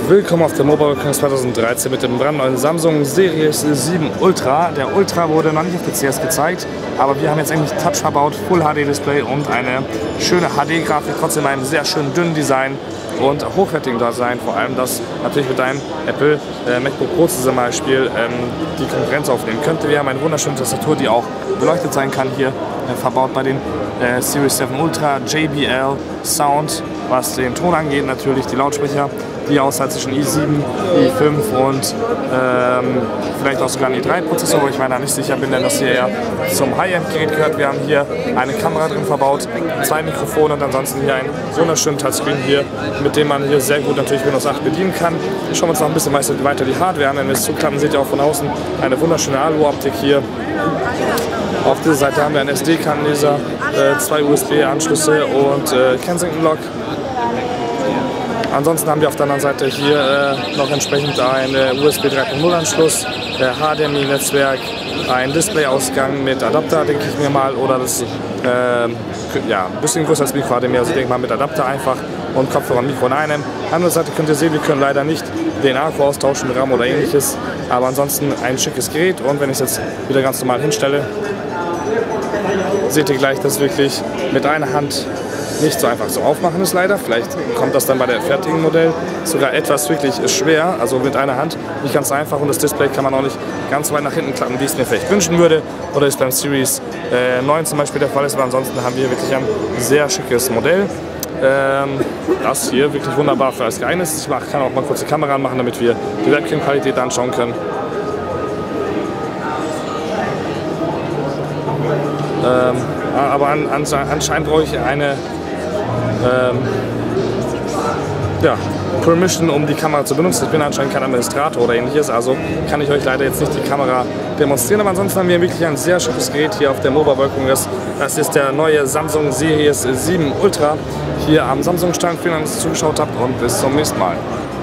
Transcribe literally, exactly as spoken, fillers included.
Willkommen auf der Mobile World Congress zweitausenddreizehn mit dem brandneuen Samsung Series sieben Ultra. Der Ultra wurde noch nicht auf der C S gezeigt, aber wir haben jetzt eigentlich Touch verbaut, Full H D Display und eine schöne H D-Grafik, trotzdem einem sehr schönen dünnen Design und hochwertigen Design, vor allem das natürlich mit einem Apple äh, MacBook Pro zum Beispiel ähm, die Konkurrenz aufnehmen könnte. Wir haben eine wunderschöne Tastatur, die auch beleuchtet sein kann, hier äh, verbaut bei den äh, Series sieben Ultra, J B L Sound, was den Ton angeht, natürlich die Lautsprecher, die Auswahl zwischen i sieben, i fünf und ähm, vielleicht auch sogar ein i drei Prozessor, wo ich mir da nicht sicher bin, denn das hier eher zum High-End-Gerät gehört. Wir haben hier eine Kamera drin verbaut, zwei Mikrofone und ansonsten hier einen wunderschönen Touchscreen hier, mit dem man hier sehr gut natürlich Windows acht bedienen kann. Schauen wir uns noch ein bisschen weiter die Hardware an, wenn wir es zuklappen, seht ihr auch von außen eine wunderschöne Alu-Optik hier. Auf dieser Seite haben wir einen S D-Kartenleser, äh, zwei U S B-Anschlüsse und äh, Kensington-Lock. Ansonsten haben wir auf der anderen Seite hier äh, noch entsprechend einen U S B drei Punkt null Anschluss, äh, H D M I-Netzwerk, ein Display-Ausgang mit Adapter, denke ich mir mal, oder das äh, ja, ein bisschen größer als Mikro H D M I, also denke ich mal mit Adapter einfach und Kopfhörer und Mikro in einem. Andere Seite könnt ihr sehen, wir können leider nicht den Akku austauschen, RAM oder ähnliches, aber ansonsten ein schickes Gerät und wenn ich es jetzt wieder ganz normal hinstelle, seht ihr gleich, dass wirklich mit einer Hand nicht so einfach so aufmachen ist leider. Vielleicht kommt das dann bei der fertigen Modell sogar etwas wirklich schwer, also mit einer Hand nicht ganz einfach und das Display kann man auch nicht ganz weit nach hinten klappen, wie ich es mir vielleicht wünschen würde oder ist beim Series äh, neun zum Beispiel der Fall ist, aber ansonsten haben wir wirklich ein sehr schickes Modell. Ähm, das hier wirklich wunderbar für alles geeignet ist. Ich kann auch mal kurz die Kamera anmachen, damit wir die Webcam-Qualität anschauen können. Ähm, aber an, an, anscheinend brauche ich eine ähm, ja, Permission, um die Kamera zu benutzen. Ich bin anscheinend kein Administrator oder ähnliches, also kann ich euch leider jetzt nicht die Kamera demonstrieren. Aber ansonsten haben wir wirklich ein sehr schickes Gerät hier auf der Mobile World Congress. Das ist der neue Samsung Series sieben Ultra hier am Samsung-Stand. Vielen Dank, dass ihr zugeschaut habt und bis zum nächsten Mal.